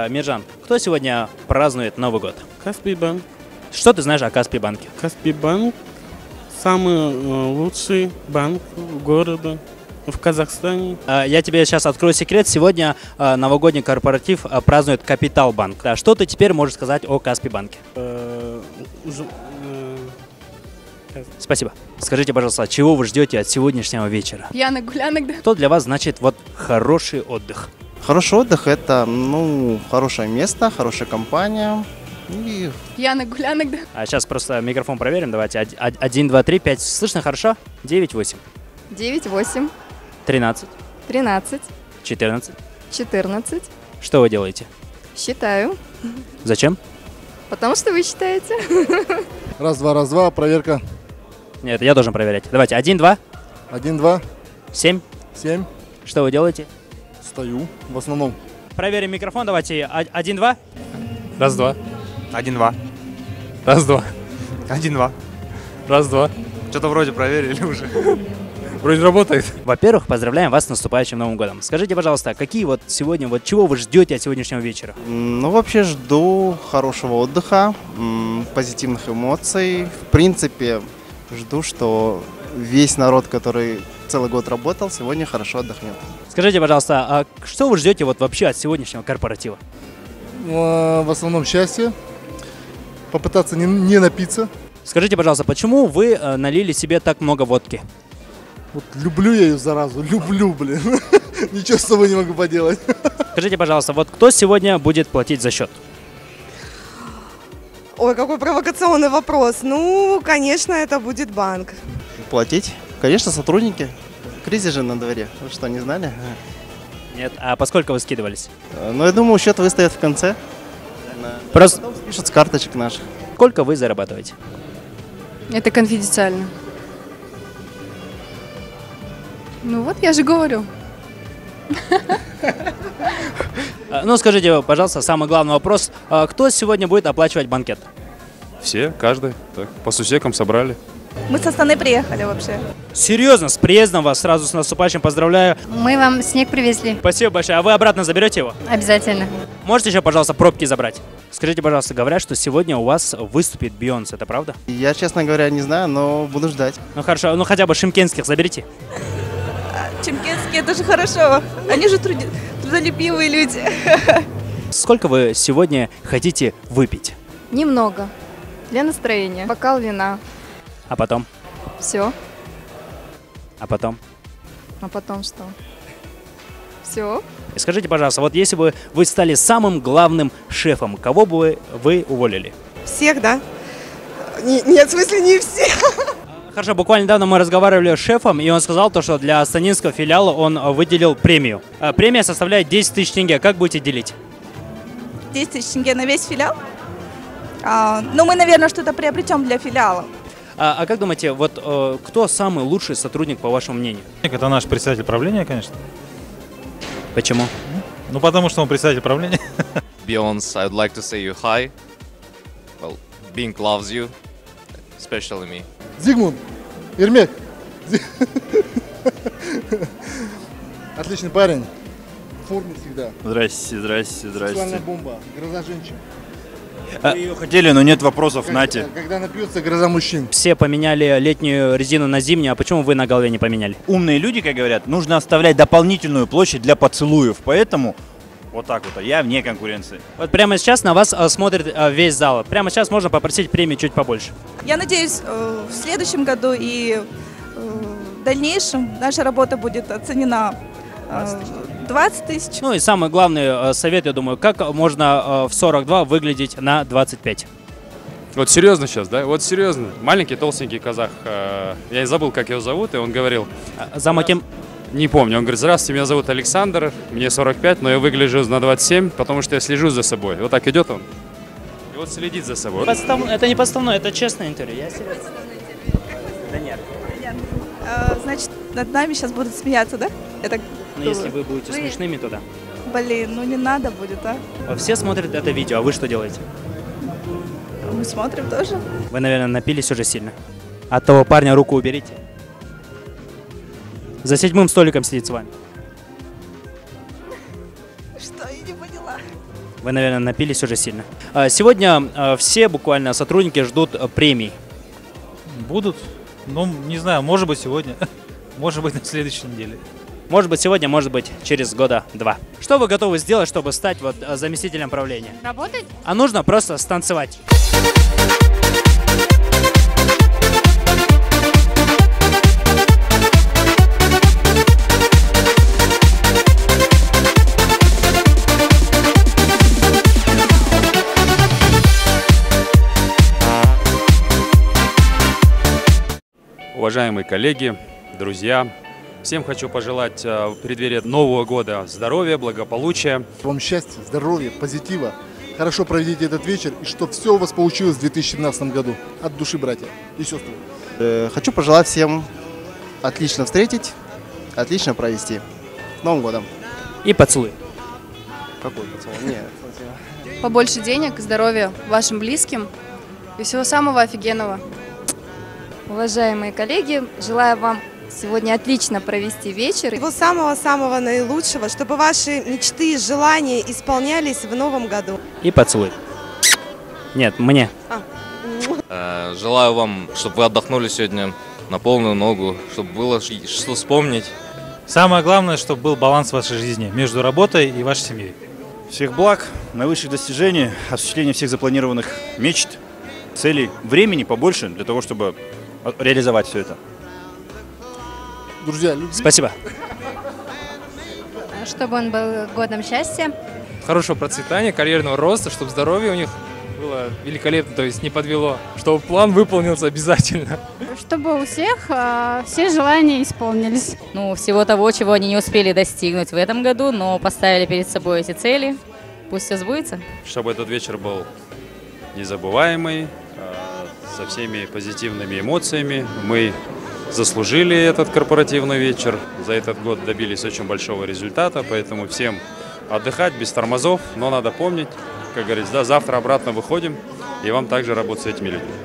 Миржан, кто сегодня празднует Новый год? Каспий банк. Что ты знаешь о Каспий банке? Каспий банк самый лучший банк города в Казахстане. Я тебе сейчас открою секрет. Сегодня новогодний корпоратив празднует Капитал банк. Что ты теперь можешь сказать о Каспий банке? Спасибо. Скажите, пожалуйста, чего вы ждете от сегодняшнего вечера? Пьяных гулянок, да? Что для вас значит вот хороший отдых? Хороший отдых – это, хорошее место, хорошая компания. И Пьяных гулянок, да? А сейчас просто микрофон проверим. Давайте. 1, 2, 3, 5. Слышно хорошо? 9, 8. 9, 8, 13, 13, 14. 14. Что вы делаете? Считаю. Зачем? Потому что вы считаете. Раз, два, проверка. Нет, я должен проверять. Давайте. 1, 2, 1, 2, 7. 7. Что вы делаете? Стою в основном. Проверим микрофон. Давайте. 1, 2. Раз, два. 1, 2. Раз, два. 1, 2. Раз, два. Что-то вроде проверили уже. Вроде работает. Во-первых, поздравляем вас с наступающим Новым годом. Скажите, пожалуйста, какие вот сегодня, чего вы ждете от сегодняшнего вечера? вообще жду хорошего отдыха, позитивных эмоций. В принципе, жду, что весь народ, который целый год работал, сегодня хорошо отдохнет. Скажите, пожалуйста, а что вы ждете вот вообще от сегодняшнего корпоратива? В основном счастье. Попытаться не напиться. Скажите, пожалуйста, почему вы налили себе так много водки? Вот люблю я ее, заразу. Люблю, блин. Ничего с собой не могу поделать. Скажите, пожалуйста, вот кто сегодня будет платить за счет? Ой, какой провокационный вопрос. Ну, конечно, это будет банк. Платить? Конечно, сотрудники. Кризис же на дворе. Вы что, не знали? Нет, а поскольку вы скидывались? Я думаю, счет выставят в конце. Просто Пишут с карточек наших. сколько вы зарабатываете? Это конфиденциально. Ну вот, я же говорю. Ну, скажите, пожалуйста, самый главный вопрос. Кто сегодня будет оплачивать банкет? Все, каждый. Так, по сусекам собрали. Мы со Астаны приехали вообще. Серьезно, с приездом вас сразу с наступающим поздравляю. Мы вам снег привезли. Спасибо большое. А вы обратно заберете его? Обязательно. Можете еще, пожалуйста, пробки забрать? Скажите, пожалуйста, говорят, что сегодня у вас выступит Бейонсе, это правда? Я, честно говоря, не знаю, но буду ждать. Ну хорошо, ну хотя бы шимкенских заберите. Чемкенские, это же хорошо. Они же трудолюбивые люди. Сколько вы сегодня хотите выпить? Немного. Для настроения. Бокал вина. А потом? Все. А потом? А потом что? Все. И скажите, пожалуйста, вот если бы вы стали самым главным шефом, кого бы вы уволили? Всех, да? Нет, в смысле не всех. Хорошо, буквально недавно мы разговаривали с шефом, и он сказал, то, что для астанинского филиала он выделил премию. Премия составляет 10 тысяч тенге. Как будете делить? 10 тысяч тенге на весь филиал? Ну, мы, наверное, что-то приобретем для филиала. А как думаете, вот кто самый лучший сотрудник, по вашему мнению? Это наш председатель правления, конечно. Почему? Ну, потому что он председатель правления. Beyonce, I'd like to say you hi. Well, Bing loves you, especially me. Зигмунд, Ермек. Отличный парень. В форме всегда. Здрасте. Сексуальная бомба. Гроза женщин. Вы ее хотели, но нет вопросов, нате. Когда напьется, гроза мужчин. Все поменяли летнюю резину на зимнюю, а почему вы на голове не поменяли? Умные люди, как говорят, нужно оставлять дополнительную площадь для поцелуев, поэтому вот так вот, я вне конкуренции. Вот прямо сейчас на вас смотрит весь зал. Прямо сейчас можно попросить премию чуть побольше. Я надеюсь, в следующем году и в дальнейшем наша работа будет оценена 20 тысяч. Ну и самый главный совет, я думаю, как можно в 42 выглядеть на 25. Вот серьезно сейчас, да? Вот серьезно. Маленький толстенький казах. Я забыл, как его зовут, и он говорил... Замоким? Не помню. Он говорит: здравствуйте, меня зовут Александр, мне 45, но я выгляжу на 27, потому что я слежу за собой. Вот так идет он. И вот следит за собой. Это не подставное, это честное интервью. Я серьезно. Да нет. Значит, над нами сейчас будут смеяться, да? Но если вы будете смешными, то да. Блин, ну не надо будет, а? Все смотрят это видео, а вы что делаете? Мы смотрим тоже. Вы, наверное, напились уже сильно. От того парня руку уберите. За 7-м столиком сидит с вами. Что? Я не поняла. Вы, наверное, напились уже сильно. Сегодня все буквально сотрудники ждут премий. Будут? Ну, не знаю, может быть сегодня, может быть на следующей неделе. Может быть сегодня, может быть через года 2. Что вы готовы сделать, чтобы стать вот заместителем правления? Работать? А нужно просто станцевать. Уважаемые коллеги, друзья, всем хочу пожелать в преддверии Нового года здоровья, благополучия. Вам счастья, здоровья, позитива. Хорошо проведите этот вечер и чтобы все у вас получилось в 2017 году. От души, братья и сестры. Хочу пожелать всем отлично встретить, отлично провести. С Новым годом. И поцелуй. Какой поцелуй? Нет, спасибо. Побольше денег, здоровья вашим близким и всего самого офигенного. Уважаемые коллеги, желаю вам сегодня отлично провести вечер. Всего самого-самого наилучшего, чтобы ваши мечты и желания исполнялись в новом году. И поцелуй. Нет, мне. Желаю вам, чтобы вы отдохнули сегодня на полную ногу, чтобы было что вспомнить. Самое главное, чтобы был баланс в вашей жизни между работой и вашей семьей. Всех благ, наивысших достижений, осуществления всех запланированных мечт, целей, времени побольше для того, чтобы реализовать все это. Друзья, любви. Спасибо. Чтобы он был годом счастья. Хорошего процветания, карьерного роста, чтобы здоровье у них было великолепно, то есть не подвело. Чтобы план выполнился обязательно. Чтобы у всех все желания исполнились. Ну, всего того, чего они не успели достигнуть в этом году, но поставили перед собой эти цели. Пусть все сбудется. Чтобы этот вечер был незабываемый, со всеми позитивными эмоциями. Мы заслужили этот корпоративный вечер. За этот год добились очень большого результата, поэтому всем отдыхать без тормозов. Но надо помнить, как говорится, да, завтра обратно выходим, и вам также работать с этими людьми.